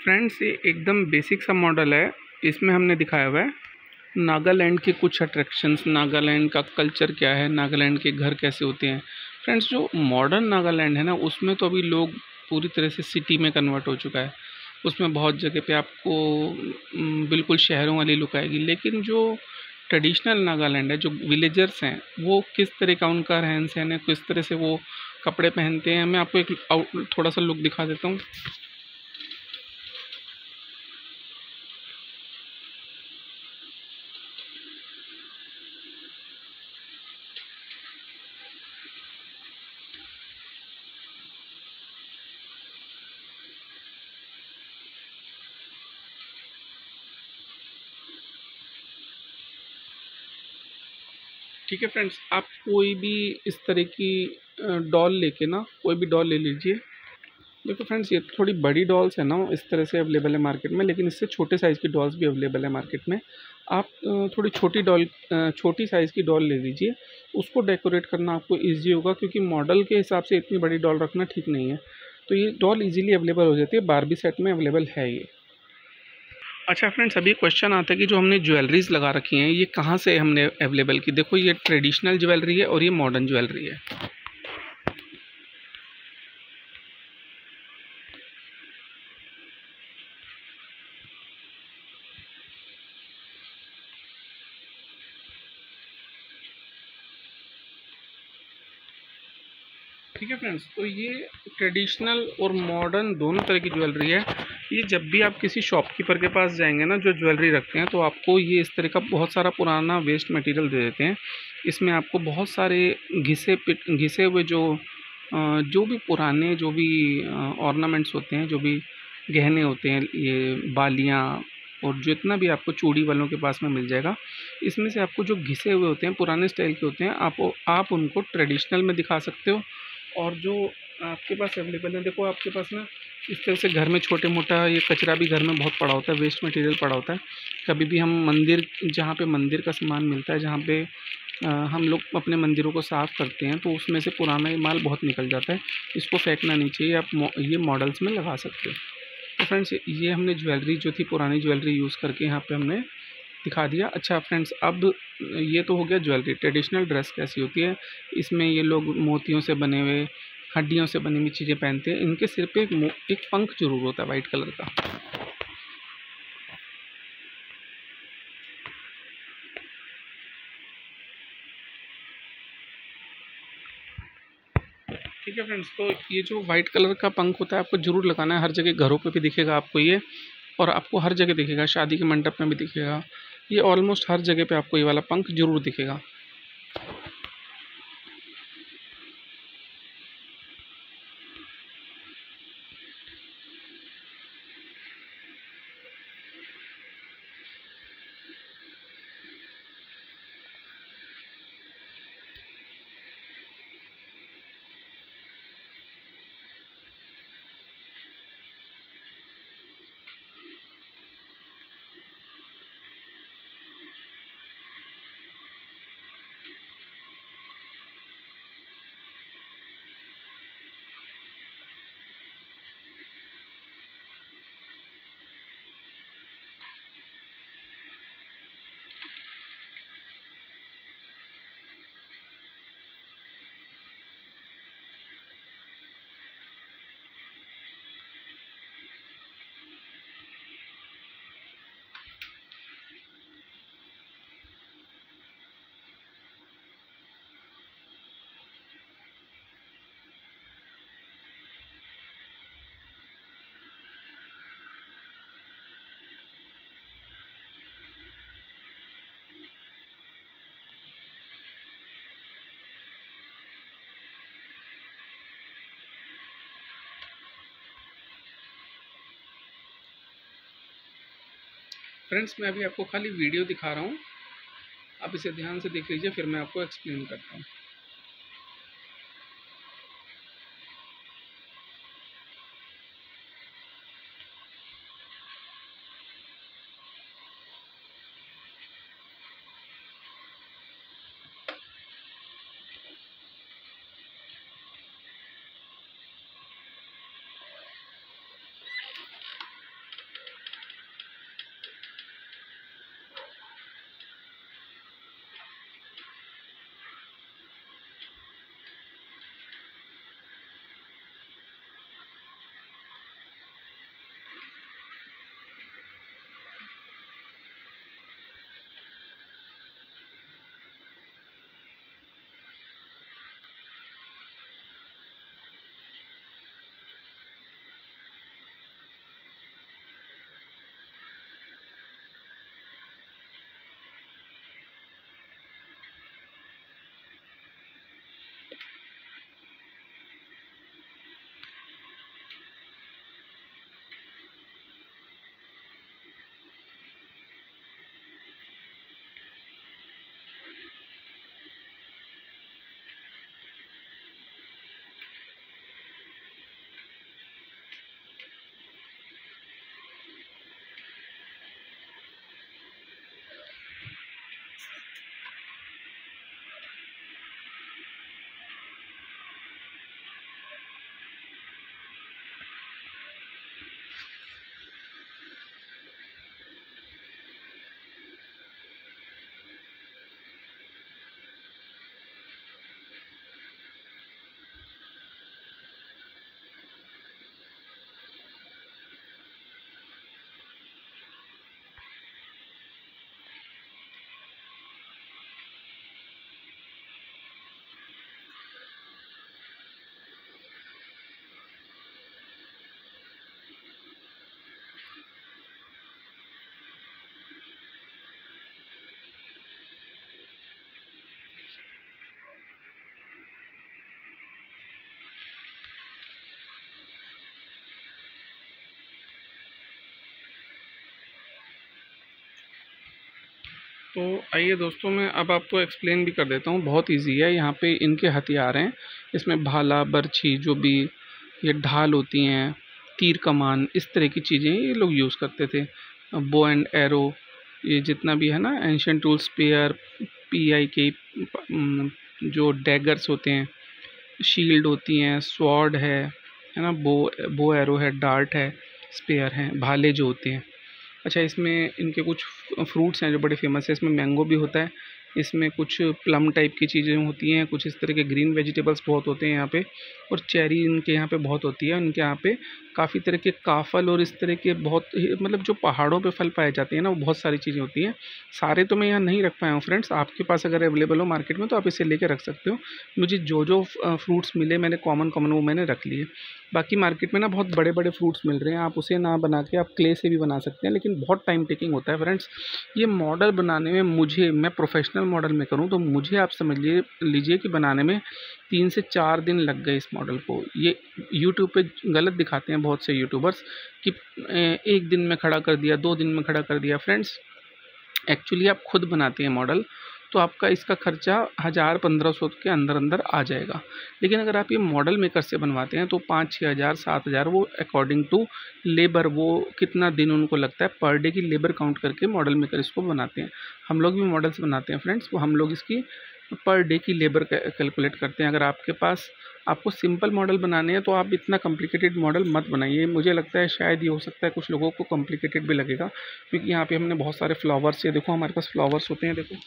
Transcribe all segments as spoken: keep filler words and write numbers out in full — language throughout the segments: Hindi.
फ्रेंड्स, ये एकदम बेसिक सा मॉडल है। इसमें हमने दिखाया हुआ है नागालैंड के कुछ अट्रैक्शंस, नागालैंड का कल्चर क्या है, नागालैंड के घर कैसे होते हैं। फ्रेंड्स, जो मॉडर्न नागालैंड है ना, उसमें तो अभी लोग पूरी तरह से सिटी में कन्वर्ट हो चुका है। उसमें बहुत जगह पे आपको उम, बिल्कुल शहरों वाली लुक आएगी। लेकिन जो ट्रेडिशनल नागालैंड है, जो विलेजर्स हैं, वो किस तरह का उनका रहन सहन है, किस तरह से वो कपड़े पहनते हैं, मैं आपको एक आउट थोड़ा सा लुक दिखा देता हूँ। ठीक है फ्रेंड्स, आप कोई भी इस तरह की डॉल लेके ना, कोई भी डॉल ले लीजिए। देखो फ्रेंड्स, ये थोड़ी बड़ी डॉल्स है ना, इस तरह से अवेलेबल है मार्केट में, लेकिन इससे छोटे साइज़ की डॉल्स भी अवेलेबल है मार्केट में। आप अ, थोड़ी छोटी डॉल अ, छोटी साइज़ की डॉल ले लीजिए। उसको डेकोरेट करना आपको ईजी होगा, क्योंकि मॉडल के हिसाब से इतनी बड़ी डॉल रखना ठीक नहीं है। तो ये डॉल इजीली अवेलेबल हो जाती है, बारबी सेट में अवेलेबल है ये। अच्छा फ्रेंड्स, अभी क्वेश्चन आता है कि जो हमने ज्वेलरीज लगा रखी हैं, ये कहाँ से हमने अवेलेबल की। देखो, ये ट्रेडिशनल ज्वेलरी है और ये मॉडर्न ज्वेलरी है। ठीक है फ्रेंड्स, तो ये ट्रेडिशनल और मॉडर्न दोनों तरह की ज्वेलरी है। ये जब भी आप किसी शॉपकीपर के पास जाएंगे ना, जो ज्वेलरी रखते हैं, तो आपको ये इस तरह का बहुत सारा पुराना वेस्ट मटेरियल दे देते हैं। इसमें आपको बहुत सारे घिसे पिट घिसे हुए जो अ, जो भी पुराने जो भी ऑर्नामेंट्स होते हैं, जो भी गहने होते हैं, ये बालियाँ और जितना भी आपको चूड़ी वालों के पास में मिल जाएगा, इसमें से आपको जो घिसे हुए होते हैं, पुराने स्टाइल के होते हैं, आप आप उनको ट्रेडिशनल में दिखा सकते हो। और जो आपके पास अवेलेबल है, देखो आपके पास ना इस तरह से घर में छोटे मोटा ये कचरा भी घर में बहुत पड़ा होता है, वेस्ट मटेरियल पड़ा होता है। कभी भी हम मंदिर, जहाँ पे मंदिर का सामान मिलता है, जहाँ पे अ, हम लोग अपने मंदिरों को साफ़ करते हैं, तो उसमें से पुराना ये माल बहुत निकल जाता है। इसको फेंकना नहीं चाहिए, आप मो- ये मॉडल्स में लगा सकते हो। तो फ्रेंड्स, ये हमने ज्वेलरी जो थी पुरानी ज्वेलरी यूज़ करके यहाँ पे हमने दिखा दिया। अच्छा फ्रेंड्स, अब ये तो हो गया ज्वेलरी। ट्रेडिशनल ड्रेस कैसी होती है, इसमें ये लोग मोतियों से बने हुए, हड्डियों से बनी हुई चीज़ें पहनते हैं। इनके सिर पे एक मो- एक पंख जरूर होता है वाइट कलर का। ठीक है फ्रेंड्स, तो ये जो वाइट कलर का पंख होता है, आपको जरूर लगाना है। हर जगह घरों पे भी दिखेगा आपको ये, और आपको हर जगह दिखेगा, शादी के मंडप में भी दिखेगा। ये ऑलमोस्ट हर जगह पे आपको ये वाला पंख जरूर दिखेगा। फ्रेंड्स, मैं अभी आपको खाली वीडियो दिखा रहा हूँ, आप इसे ध्यान से देख लीजिए, फिर मैं आपको एक्सप्लेन करता हूँ। तो आइए दोस्तों, मैं अब आपको एक्सप्लेन भी कर देता हूँ। बहुत इजी है। यहाँ पे इनके हथियार हैं, इसमें भाला, बर्छी, जो भी ये ढाल होती हैं, तीर कमान, इस तरह की चीज़ें ये लोग यूज़ करते थे। बो एंड एरो, ये जितना भी है ना, ancient tool, spear, P I K, जो डैगर्स होते हैं, शील्ड होती हैं, स्वॉर्ड है है ना, बो बो एरो है, डार्ट है, स्पेयर हैं, भाले जो होते हैं। अच्छा, इसमें इनके कुछ फ्रूट्स हैं जो बड़े फेमस है। इसमें मैंगो भी होता है, इसमें कुछ प्लम टाइप की चीज़ें होती हैं, कुछ इस तरह के ग्रीन वेजिटेबल्स बहुत होते हैं यहाँ पे, और चेरी इनके यहाँ पे बहुत होती है। इनके यहाँ पे काफ़ी तरह के काफल और इस तरह के बहुत ही- मतलब जो पहाड़ों पे फल पाए जाते हैं ना, वो बहुत सारी चीज़ें होती हैं। सारे तो मैं यहाँ नहीं रख पाया हूँ फ्रेंड्स, आपके पास अगर अवेलेबल हो मार्केट में तो आप इसे लेके रख सकते हो। मुझे जो जो फ्रूट्स मिले मैंने कॉमन कॉमन वो मैंने रख लिए। बाकी मार्केट में ना बहुत बड़े बड़े फ्रूट्स मिल रहे हैं, आप उसे ना बना के आप क्ले से भी बना सकते हैं, लेकिन बहुत टाइम टेकिंग होता है फ्रेंड्स। ये मॉडल बनाने में मुझे, मैं प्रोफेशनल मॉडल में करूँ तो मुझे आप समझ लीजिए लीजिए कि बनाने में तीन से चार दिन लग गए इस मॉडल को। ये यूट्यूब पे गलत दिखाते हैं बहुत से यूट्यूबर्स कि एक दिन में खड़ा कर दिया, दो दिन में खड़ा कर दिया। फ्रेंड्स, एक्चुअली आप खुद बनाते हैं मॉडल तो आपका इसका खर्चा हज़ार पंद्रह सौ के अंदर अंदर आ जाएगा। लेकिन अगर आप ये मॉडल मेकर से बनवाते हैं तो पाँच छः हज़ार सात हज़ार वो अकॉर्डिंग टू लेबर, वो कितना दिन उनको लगता है पर डे की लेबर काउंट करके मॉडल मेकर इसको बनाते हैं। हम लोग भी मॉडल्स बनाते हैं फ्रेंड्स, वो हम लोग इसकी पर डे की लेबर कैलकुलेट करते हैं। अगर आपके पास आपको सिंपल मॉडल बनाने हैं तो आप इतना कॉम्प्लिकेटेड मॉडल मत बनाइए। मुझे लगता है शायद ये हो सकता है कुछ लोगों को कॉम्प्लिकेटेड भी लगेगा, क्योंकि यहाँ पे हमने बहुत सारे फ्लावर्स, ये देखो हमारे पास फ्लावर्स होते हैं, देखो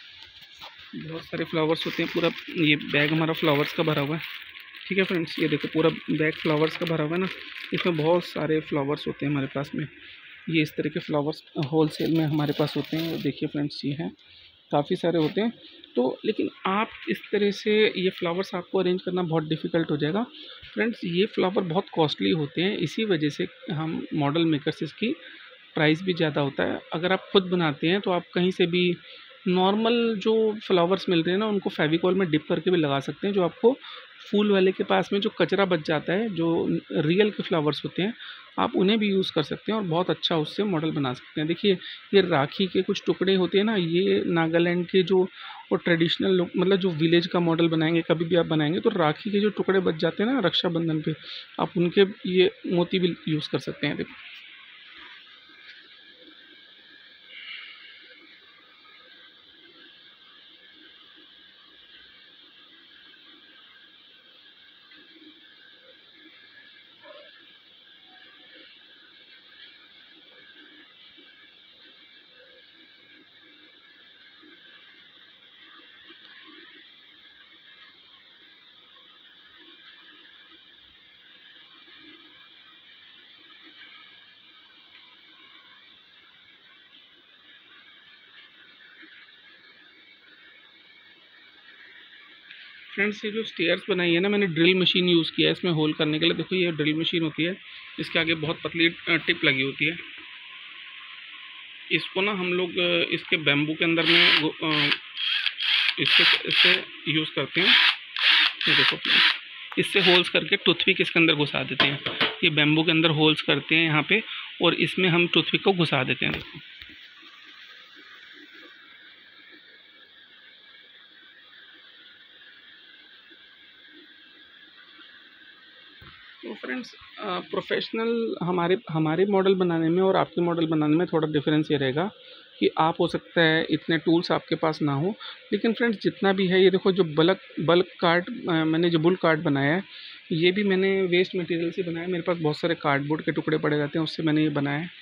बहुत सारे फ्लावर्स होते हैं। पूरा ये बैग हमारा फ्लावर्स का भरा हुआ है, ठीक है फ्रेंड्स। ये देखो पूरा बैग फ्लावर्स का भरा हुआ है ना, इसमें बहुत सारे फ्लावर्स होते हैं हमारे पास में। ये इस तरह के फ्लावर्स होलसेल में हमारे पास होते हैं, देखिए फ्रेंड्स ये हैं, काफ़ी सारे होते हैं। तो लेकिन आप इस तरह से ये फ्लावर्स आपको अरेंज करना बहुत डिफ़िकल्ट हो जाएगा फ्रेंड्स। ये फ्लावर बहुत कॉस्टली होते हैं, इसी वजह से हम मॉडल मेकर से इसकी प्राइस भी ज़्यादा होता है। अगर आप खुद बनाते हैं तो आप कहीं से भी नॉर्मल जो फ्लावर्स मिल रहे हैं ना, उनको फेविकॉल में डिप करके भी लगा सकते हैं। जो आपको फूल वाले के पास में जो कचरा बच जाता है, जो रियल के फ्लावर्स होते हैं, आप उन्हें भी यूज़ कर सकते हैं और बहुत अच्छा उससे मॉडल बना सकते हैं। देखिए ये राखी के कुछ टुकड़े होते हैं ना, ये नागालैंड के जो वो ट्रेडिशनल लोग, मतलब जो विलेज का मॉडल बनाएंगे, कभी भी आप बनाएंगे तो राखी के जो टुकड़े बच जाते हैं ना रक्षाबंधन पे, आप उनके ये मोती भी यूज़ कर सकते हैं। देखो फ्रेंड्स, ये जो स्टेयर्स बनाई है ना, मैंने ड्रिल मशीन यूज़ किया है इसमें होल करने के लिए। देखो ये ड्रिल मशीन होती है, इसके आगे बहुत पतली टिप लगी होती है। इसको ना हम लोग इसके बैम्बू के अंदर में अ, इससे इससे यूज़ करते हैं। ये देखो इससे होल्स करके टूथपिक इसके अंदर घुसा देते हैं। ये बैम्बू के अंदर होल्स करते हैं यहाँ पे, और इसमें हम टूथपिक को घुसा देते हैं। देखो तो फ्रेंड्स, प्रोफेशनल हमारे हमारे मॉडल बनाने में और आपके मॉडल बनाने में थोड़ा डिफरेंस ये रहेगा कि आप हो सकता है इतने टूल्स आपके पास ना हो, लेकिन फ्रेंड्स जितना भी है, ये देखो जो बल्क बल्क कार्ड मैंने जो बुल कार्ड बनाया है, ये भी मैंने वेस्ट मटेरियल से बनाया है। मेरे पास बहुत सारे कार्डबोर्ड के टुकड़े पड़े रहते हैं, उससे मैंने ये बनाया है।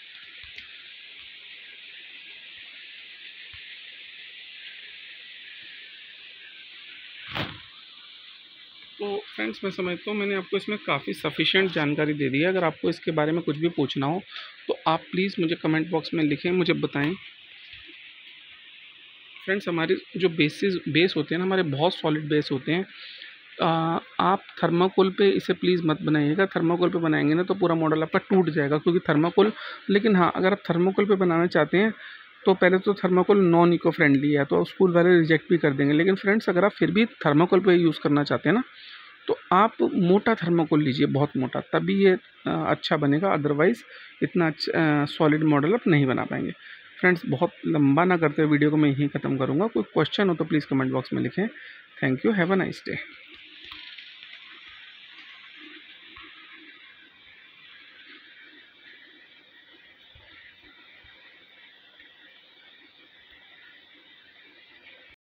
तो फ्रेंड्स, मैं समझता हूँ मैंने आपको इसमें काफ़ी सफिशिएंट जानकारी दे दी है। अगर आपको इसके बारे में कुछ भी पूछना हो तो आप प्लीज़ मुझे कमेंट बॉक्स में लिखें, मुझे बताएं। फ्रेंड्स, हमारे जो बेसिस बेस होते हैं ना, हमारे बहुत सॉलिड बेस होते हैं। आ, आप थर्माकोल पे इसे प्लीज़ मत बनाइएगा। थर्माकोल पे बनाएंगे ना तो पूरा मॉडल आपका टूट जाएगा, क्योंकि थर्माकोल, लेकिन हाँ अगर आप थर्माकोल पे बनाना चाहते हैं तो पहले तो थर्माकोल नॉन इको फ्रेंडली है, तो स्कूल वाले रिजेक्ट भी कर देंगे। लेकिन फ्रेंड्स, अगर आप फिर भी थर्माकोल पे यूज़ करना चाहते हैं ना, तो आप मोटा थर्माकोल लीजिए, बहुत मोटा, तभी ये अच्छा बनेगा। अदरवाइज़ इतना अच्छा सॉलिड मॉडल आप नहीं बना पाएंगे। फ्रेंड्स बहुत लंबा ना करते हुए वीडियो को मैं यहीं ख़त्म करूँगा। कोई क्वेश्चन हो तो प्लीज़ कमेंट बॉक्स में लिखें। Thank you, have a nice day.